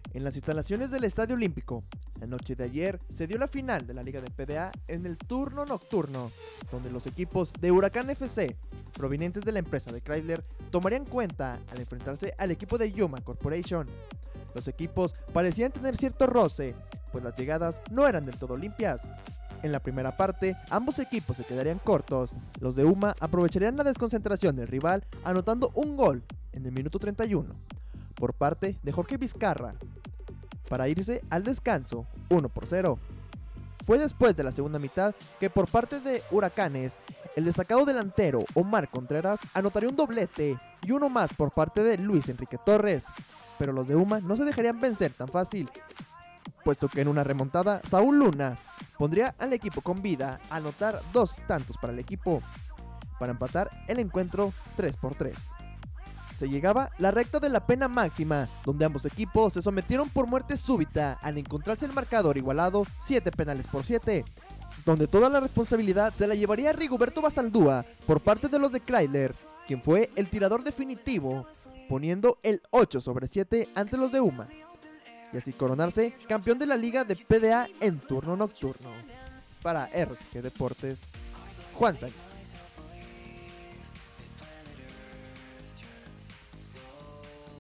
En las instalaciones del Estadio Olímpico, la noche de ayer se dio la final de la Liga de PDA en el turno nocturno, donde los equipos de Huracán FC, provenientes de la empresa de Chrysler, tomarían cuenta al enfrentarse al equipo de Yuma Corporation. Los equipos parecían tener cierto roce, pues las llegadas no eran del todo limpias. En la primera parte, ambos equipos se quedarían cortos. Los de UMA aprovecharían la desconcentración del rival anotando un gol en el minuto 31 por parte de Jorge Vizcarra, para irse al descanso 1-0. Fue después de la segunda mitad que por parte de Huracanes, el destacado delantero Omar Contreras anotaría un doblete y uno más por parte de Luis Enrique Torres, pero los de UMA no se dejarían vencer tan fácil, puesto que en una remontada Saúl Luna pondría al equipo con vida a anotar 2 tantos para el equipo, para empatar el encuentro 3-3. Se llegaba la recta de la pena máxima, donde ambos equipos se sometieron por muerte súbita al encontrarse el marcador igualado 7-7, donde toda la responsabilidad se la llevaría Rigoberto Basaldúa por parte de los de Chrysler, quien fue el tirador definitivo, poniendo el 8-7 ante los de UMA, y así coronarse campeón de la Liga de PDA en turno nocturno. Para RCG Deportes, Juan Sánchez.